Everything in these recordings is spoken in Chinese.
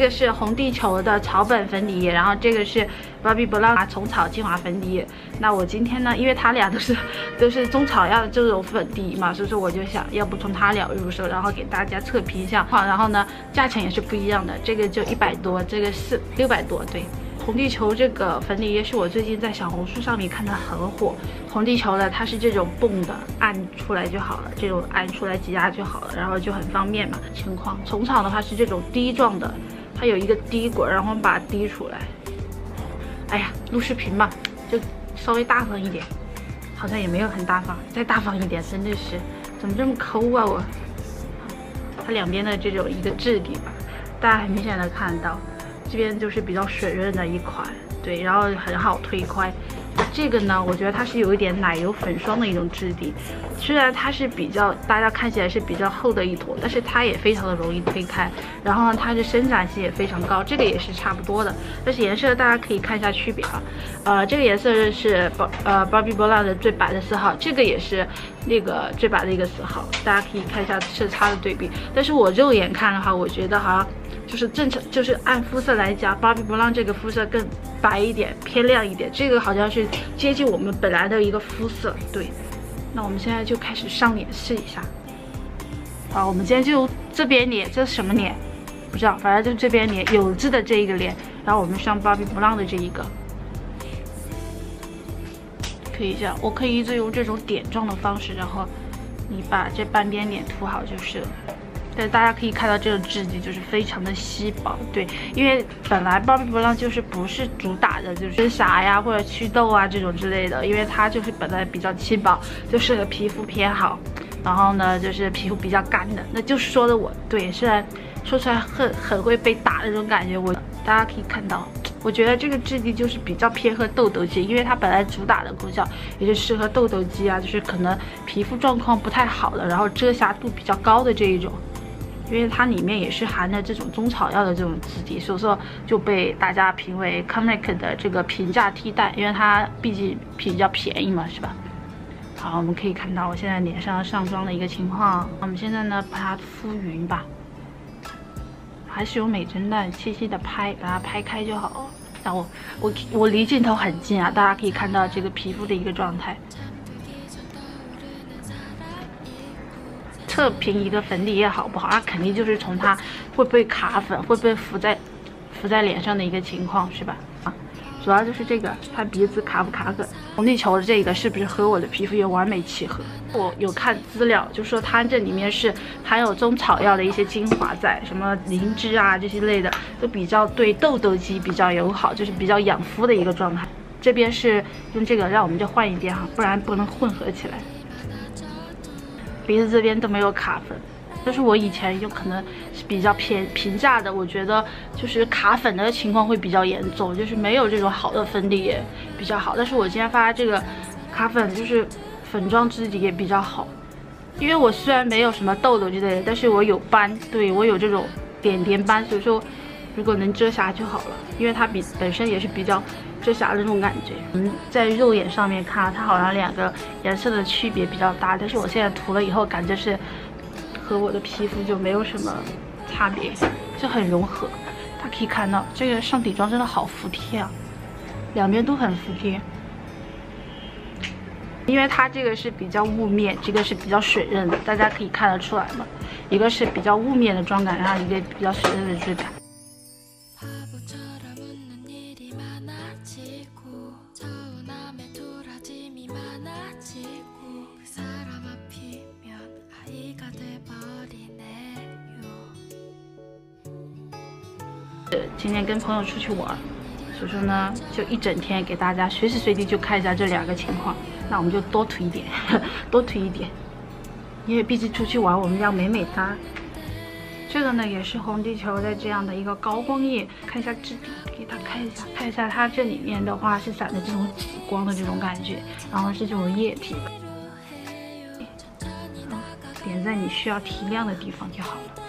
个是红地球的草本粉底液，然后这个是 Bobbi Brown 虫草精华粉底液。那我今天呢，因为它俩都是中草药的这种粉底嘛，所以说我就想要不从它俩入手，然后给大家测评一下。好，然后呢，价钱也是不一样的，这个就100多，这个是600多，对。 红地球这个粉底液是我最近在小红书上面看的很火。红地球的它是这种泵的，按出来就好了，这种按出来挤压就好了，然后就很方便嘛。情况虫草的话是这种滴状的，它有一个滴管，然后把它滴出来。哎呀，录视频嘛，就稍微大方一点，好像也没有很大方，再大方一点，真的是怎么这么抠啊我？它两边的这种一个质地吧，大家很明显的看到。 这边就是比较水润的一款，对，然后很好推开。这个呢，我觉得它是有一点奶油粉霜的一种质地，虽然它是比较大家看起来是比较厚的一坨，但是它也非常的容易推开。然后呢，它的伸展性也非常高，这个也是差不多的。但是颜色大家可以看一下区别啊，这个颜色是Bobbi Brown 的最白的4号，这个也是那个最白的一个4号，大家可以看一下色差的对比。但是我肉眼看的话，我觉得好像。 就是正常，就是按肤色来讲，Bobbi Brown这个肤色更白一点，偏亮一点。这个好像是接近我们本来的一个肤色。对，那我们现在就开始上脸试一下。好，我们今天就这边脸，这是什么脸？不知道，反正就这边脸有痣的这一个脸。然后我们上Bobbi Brown的这一个，可以这样，我可以一直用这种点状的方式，然后你把这半边脸涂好就是了。 对，大家可以看到这个质地就是非常的稀薄，对，因为本来Bobbi Brown就是不是主打的就是遮瑕呀或者祛痘啊这种之类的，因为它就是本来比较轻薄，就适合皮肤偏好，然后呢就是皮肤比较干的，那就是说的我对，虽然说出来很会被打的那种感觉，大家可以看到。 我觉得这个质地就是比较偏和痘痘肌，因为它本来主打的功效也是适合痘痘肌啊，就是可能皮肤状况不太好的，然后遮瑕度比较高的这一种。 因为它里面也是含的这种中草药的这种质地，所以说就被大家评为 Clinique 的这个平价替代，因为它毕竟比较便宜嘛，是吧？好，我们可以看到我现在脸上上妆的一个情况。我们现在呢把它敷匀吧，还是用美针的细细的拍，把它拍开就好了。然后我离镜头很近啊，大家可以看到这个皮肤的一个状态。 测评一个粉底液好不好，它肯定就是从它会不会卡粉，会不会浮在脸上的一个情况，是吧？啊，主要就是这个，它鼻子卡不卡粉。红地球的这个是不是和我的皮肤有完美契合？我有看资料，就说它这里面是含有中草药的一些精华在，什么灵芝啊这些类的，都比较对痘痘肌比较友好，就是比较养肤的一个状态。这边是用这个，让我们就换一边哈，不然不能混合起来。 鼻子这边都没有卡粉，就是我以前有可能是比较平价的，我觉得就是卡粉的情况会比较严重，就是没有这种好的粉底液比较好。但是我今天发这个卡粉就是粉状质地也比较好，因为我虽然没有什么痘痘之类的，但是我有斑，对我有这种点点斑，所以说如果能遮瑕就好了，因为它本身也是比较。 遮瑕的那种感觉，在肉眼上面看，它好像两个颜色的区别比较大，但是我现在涂了以后，感觉是和我的皮肤就没有什么差别，就很融合。大家可以看到，这个上底妆真的好服帖啊，两边都很服帖。因为它这个是比较雾面，这个是比较水润的，大家可以看得出来嘛，一个是比较雾面的妆感，然后一个比较水润的质感。 今天跟朋友出去玩，所以说呢，就一整天给大家随时随地就看一下这两个情况。那我们就多涂一点，多涂一点，因为毕竟出去玩我们要美美哒。这个呢也是红地球的这样的一个高光液，看一下质地，给它看一下，看一下它这里面的话是闪的这种紫光的这种感觉，然后是这种液体，点在你需要提亮的地方就好了。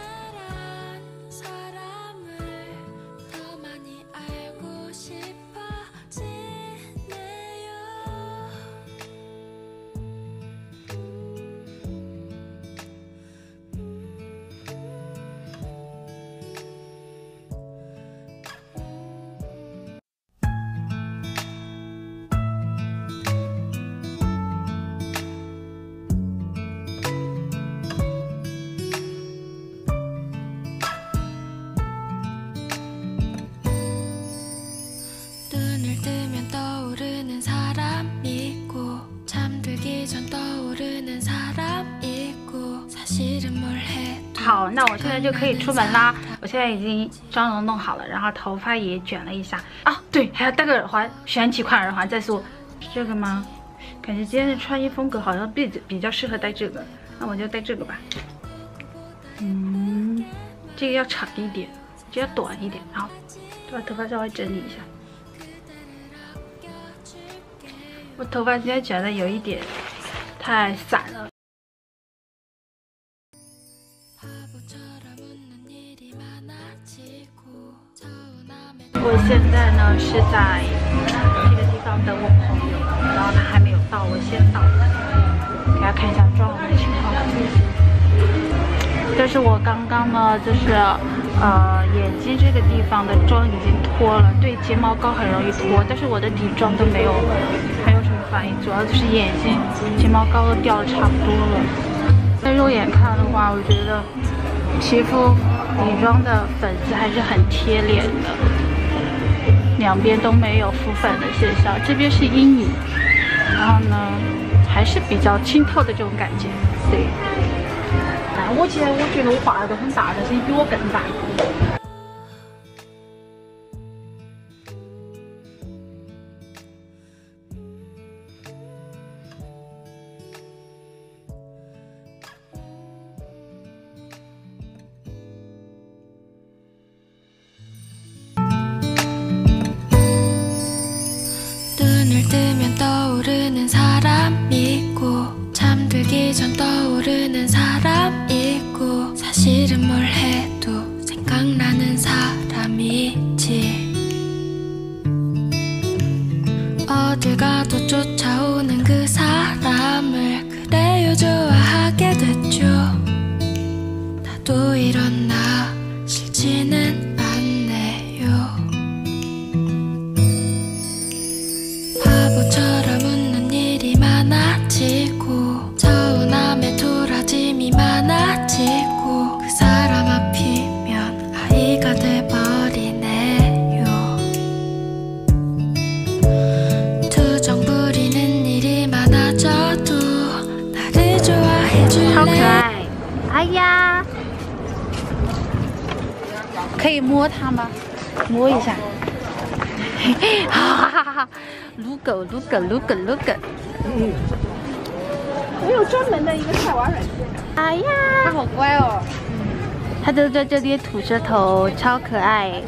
好，那我现在就可以出门啦。我现在已经妆容弄好了，然后头发也卷了一下啊。对，还要戴个耳环，选几款耳环再说。是这个吗？感觉今天的穿衣风格好像比较适合戴这个，那我就戴这个吧。这个要长一点，这个要短一点，然后把头发稍微整理一下。我头发今天卷的有一点太散了。我现在呢是在这个地方等我朋友，然后他还没有到，我先到，给大家看一下妆容的情况。但是我刚刚呢，就是眼睛这个地方的妆已经脱了，对，睫毛膏很容易脱，但是我的底妆都没有什么反应，主要就是眼睛睫毛膏都掉的差不多了。但肉眼看的话，我觉得皮肤底妆的粉丝还是很贴脸的。两边都没有浮粉的现象，这边是阴影，然后呢还是比较清透的这种感觉。对，我觉得我画的都很大，但是你比我更大。 떠오르는 사람 있고 잠들기 전 떠오르는 사람 있고 사실은 뭘 해도 생각나는 사람이 있지 어딜 가도 쫓아오는 그 사람을 그래요 좋아하게 됐죠 나도 이런 나 싫지는 않네요 바보처럼 웃는 일이 많아지고 서운함에 돌아짐이 많아지고 그 사람 앞이면 아이가 돼버리네요 투정 부리는 일이 많아져도 나를 좋아해줄래 好可爱！哎呀，可以摸它吗？摸一下。哈哈哈哈！撸狗，撸狗，撸狗，撸狗。 我有专门的一个菜娃软件。 哎呀， 它好乖哦。 它就在这里吐舌头，超可爱。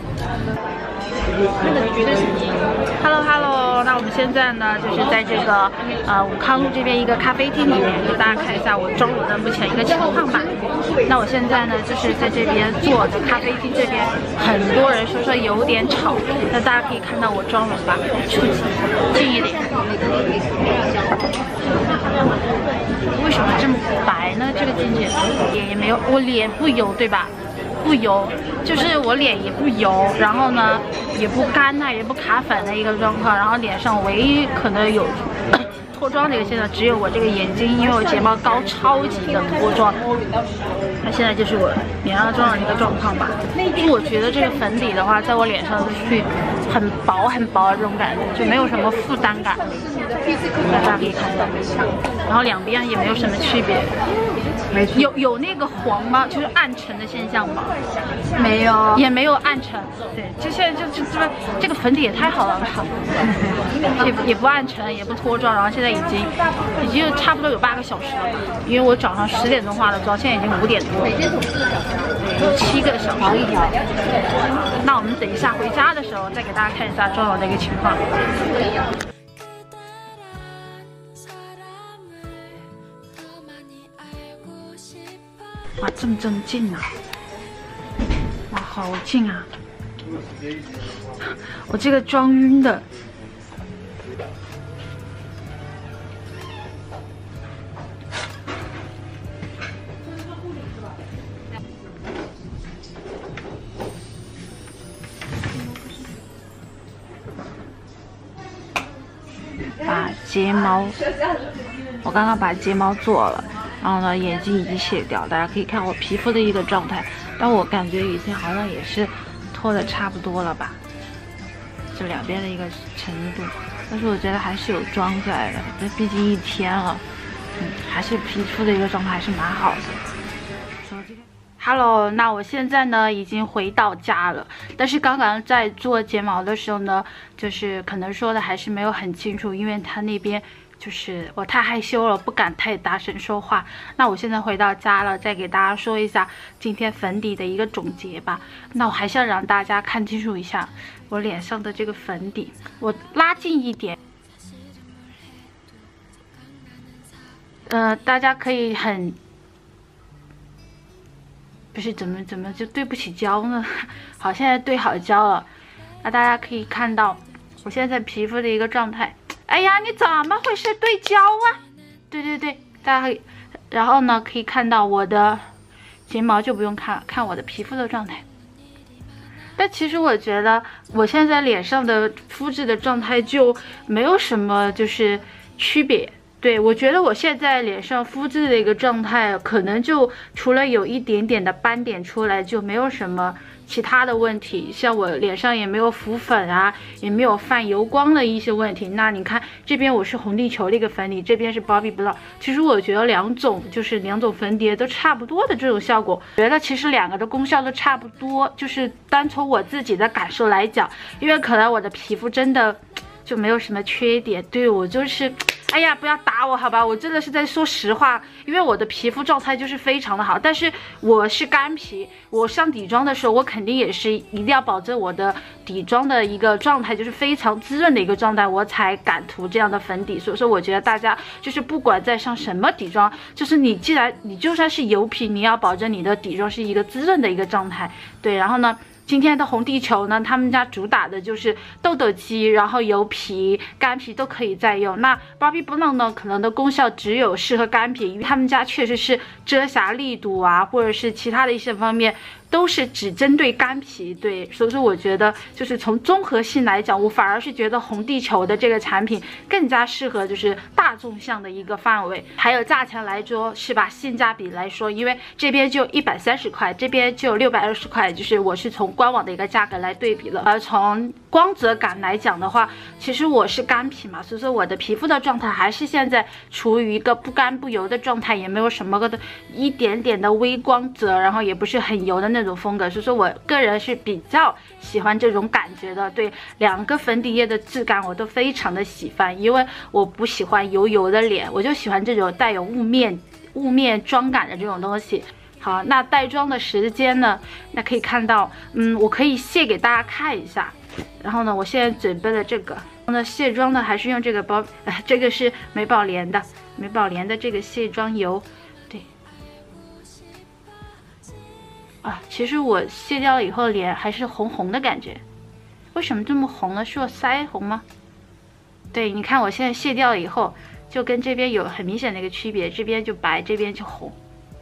那个绝对是你。 Hello， 那我们现在呢，就是在这个武康路这边一个咖啡厅里面，给大家看一下我妆容的目前一个情况吧。那我现在呢，就是在这边坐着咖啡厅这边，很多人说有点吵，那大家可以看到我妆容吧，出近一点。为什么这么白呢？这个境界脸也没有，我脸不油对吧？不油，就是我脸也不油，然后呢也不干呐，也不卡粉的一个状况，然后脸上唯一可能有脱妆的一个现象，只有我这个眼睛，因为我睫毛膏超级的脱妆。那现在就是我脸上妆的一个状况吧。我觉得这个粉底的话，在我脸上就是很薄很薄的这种感觉，就没有什么负担感。大家可以看到，然后两边也没有什么区别。有那个黄吗？就是暗沉的现象吗？没有，也没有暗沉。对，就现在就这个粉底也太好了吧，也不暗沉，也不脱妆，然后现在已经差不多有8个小时了吧，因为我早上10点钟化的妆，现在已经5点多了，有7个小时一条。那我们等一下回家的时候再给大家看一下妆容的一个情况。哇，这么近啊！哇，好近啊！我这个妆晕的。把睫毛，我刚刚把睫毛做了。然后呢，眼睛已经卸掉，大家可以看我皮肤的一个状态，但我感觉已经好像也是脱的差不多了吧，这两边的一个程度，但是我觉得还是有妆在的，这毕竟1天了，还是皮肤的一个状态还是蛮好的。 Hello，那我现在呢已经回到家了，但是刚刚在做睫毛的时候呢，就是可能说的还是没有很清楚，因为他那边就是我太害羞了，不敢太大声说话。那我现在回到家了，再给大家说一下今天粉底的一个总结吧。那我还是要让大家看清楚一下我脸上的这个粉底，我拉近一点。大家可以很。不是怎么就对不起焦呢？好，现在对好焦了。那大家可以看到我现在皮肤的一个状态。哎呀，你怎么回事？对焦啊！对，大家可以。然后呢，可以看到我的睫毛就不用看了，看我的皮肤的状态。但其实我觉得我现在脸上的肤质的状态就没有什么就是区别。对，我觉得我现在脸上肤质的一个状态，可能就除了有一点点的斑点出来，就没有什么其他的问题。像我脸上也没有浮粉啊，也没有泛油光的一些问题。那你看这边我是红地球的一个粉底，这边是 Bobbi Brown。其实我觉得两种粉底都差不多的这种效果，觉得其实两个的功效都差不多。就是单从我自己的感受来讲，因为可能我的皮肤真的就没有什么缺点。对，我就是。哎呀，不要打我好吧，我真的是在说实话，因为我的皮肤状态就是非常的好，但是我是干皮，我上底妆的时候，我肯定也是一定要保证我的底妆的一个状态，就是非常滋润的一个状态，我才敢涂这样的粉底。所以说，我觉得大家就是不管在上什么底妆，就是你就算是油皮，你要保证你的底妆是一个滋润的一个状态。对，然后呢？今天的红地球呢，他们家主打的就是痘痘肌，然后油皮、干皮都可以再用。那 Bobbi Brown 呢，可能的功效只有适合干皮，因为他们家确实是遮瑕力度啊，或者是其他的一些方面，都是只针对干皮。对，所以说我觉得就是从综合性来讲，我反而是觉得红地球的这个产品更加适合就是大众向的一个范围。还有价钱来说是吧，性价比来说，因为这边就130块，这边就620块，就是我是从官网的一个价格来对比了。而从光泽感来讲的话，其实我是干皮嘛，所以说我的皮肤的状态还是现在处于一个不干不油的状态，也没有什么的一点点的微光泽，然后也不是很油的那种风格，所以说我个人是比较喜欢这种感觉的。对，两个粉底液的质感我都非常的喜欢，因为我不喜欢油油的脸，我就喜欢这种带有雾面妆感的这种东西。好，那带妆的时间呢？那可以看到，我可以卸给大家看一下。然后呢，我现在准备了这个，那卸妆呢还是用这个这个是美宝莲的这个卸妆油。对，啊，其实我卸掉了以后脸还是红红的感觉，为什么这么红呢？是我腮红吗？对，你看我现在卸掉了以后，就跟这边有很明显的一个区别，这边就白，这边就红。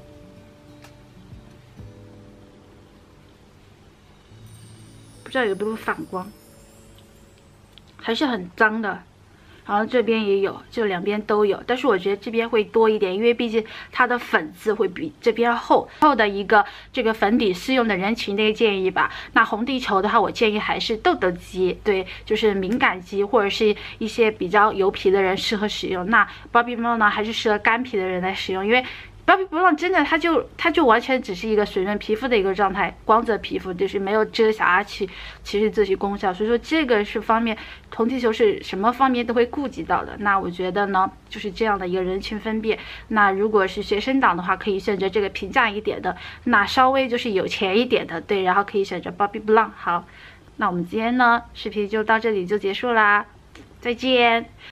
不知道有没有反光，还是很脏的。然后这边也有，就两边都有，但是我觉得这边会多一点，因为毕竟它的粉质会比这边厚的一个这个粉底适用的人群的一个建议吧。那红地球的话，我建议还是痘痘肌，对，就是敏感肌或者是一些比较油皮的人适合使用。那 Bobbi Brown 呢，还是适合干皮的人来使用，因为Bobbi Brown 真的，它就完全只是一个水润皮肤的一个状态，光泽皮肤，就是没有遮瑕其实这些功效，所以说这个是方面，红地球是什么方面都会顾及到的。那我觉得呢，就是这样的一个人群分辨。那如果是学生党的话，可以选择这个平价一点的；那稍微就是有钱一点的，对，然后可以选择 Bobbi Brown。好，那我们今天呢视频就到这里就结束啦，再见。